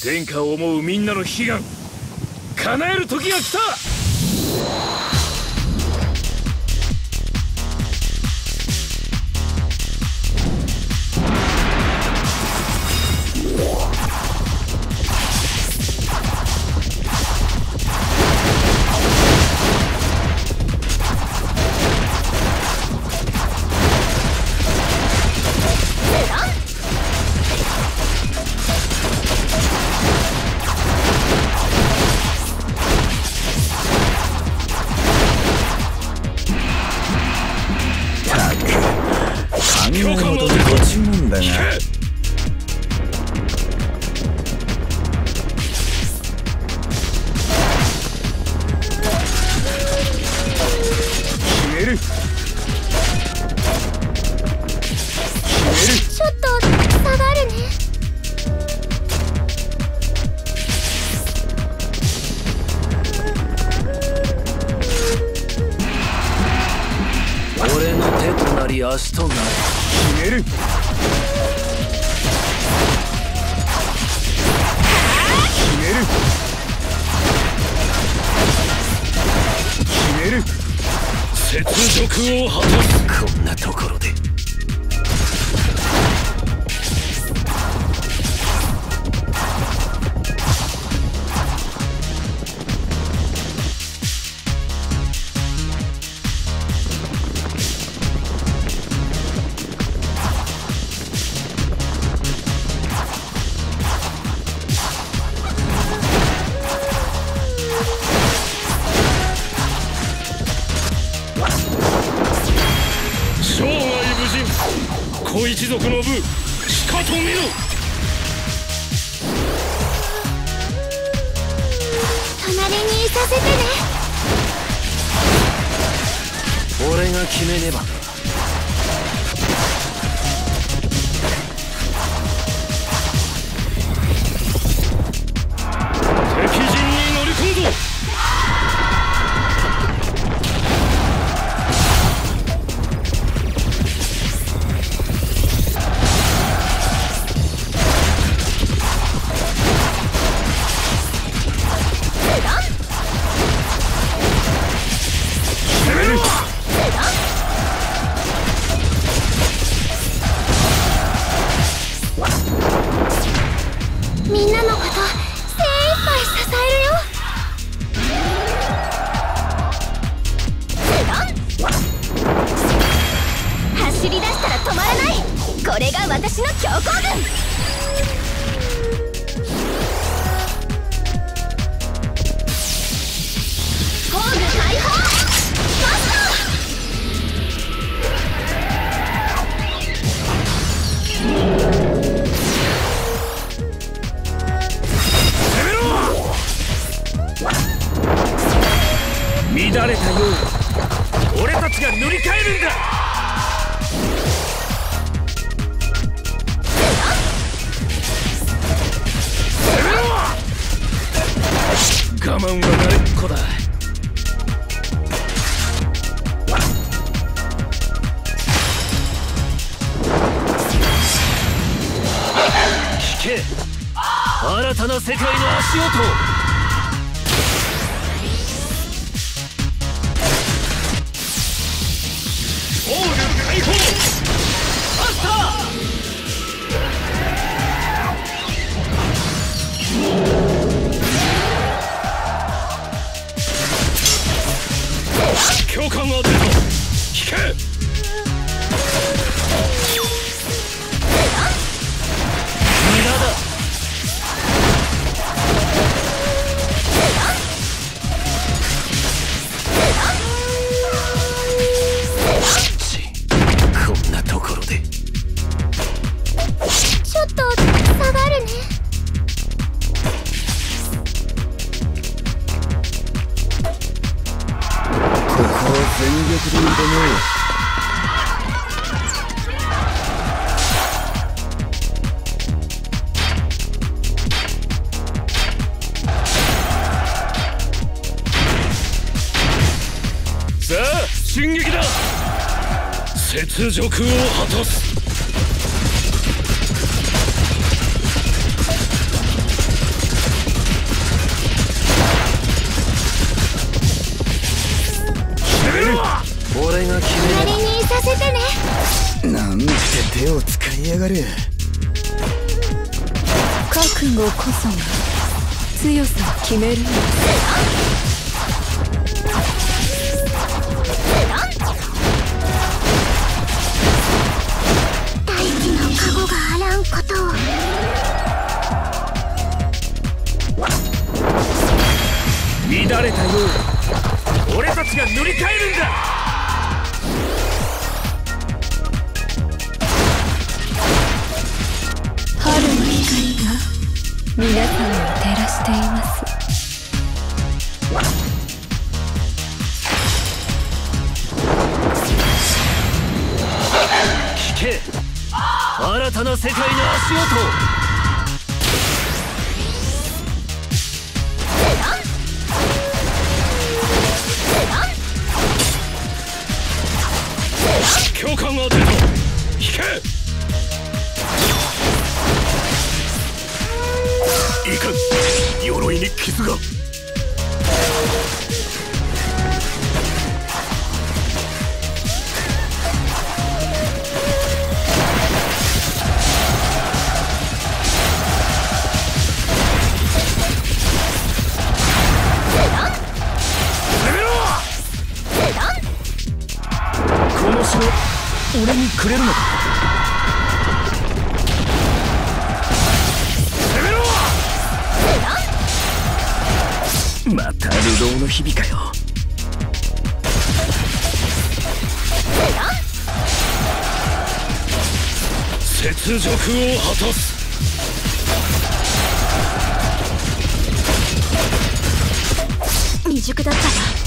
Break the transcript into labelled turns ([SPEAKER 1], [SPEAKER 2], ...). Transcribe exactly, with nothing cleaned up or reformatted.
[SPEAKER 1] 天下を思うみんなの悲願叶える時が来た。
[SPEAKER 2] 足となる。
[SPEAKER 1] 決める。決める。決める。雪辱を果たす。
[SPEAKER 2] こんなところで
[SPEAKER 1] 小一族の部しかと見ろ。
[SPEAKER 3] 隣にいさせてね。
[SPEAKER 2] 俺が決めねば。
[SPEAKER 1] 敵陣に乗り込むぞ。
[SPEAKER 3] みんなのこと精一杯支えるよ。走り出したら止まらない。これが私の強行軍。防具解放。マスター。
[SPEAKER 1] 乱れたよう俺たちが塗り替えるんだ。我慢は慣れっこだ。
[SPEAKER 2] 聞け、新たな世界の足音。オール解放。マスター。
[SPEAKER 1] 教官は出るぞ。聞け。
[SPEAKER 2] 無駄だ。こんなところで
[SPEAKER 3] ちょっと下がるね。
[SPEAKER 1] ここは全力で挑もう。さあ進撃だ。雪辱を果たす。
[SPEAKER 2] 俺が決める。
[SPEAKER 3] 仮にさせてね。
[SPEAKER 4] なんて手を使いやがる。
[SPEAKER 3] 覚悟こそが強さを決めるの。大地の加護があらんことを。
[SPEAKER 1] 乱れたよう俺たちが塗り替えるんだ。
[SPEAKER 3] 春の光が皆さんを照らしています。
[SPEAKER 2] 聞け、新たな世界の足音。
[SPEAKER 1] 教官が出た。引け。いかん、鎧に傷が。この城俺にくれるのか。攻めろ。また流浪の日々かよ。雪辱を果たす。
[SPEAKER 3] 未熟だったわ。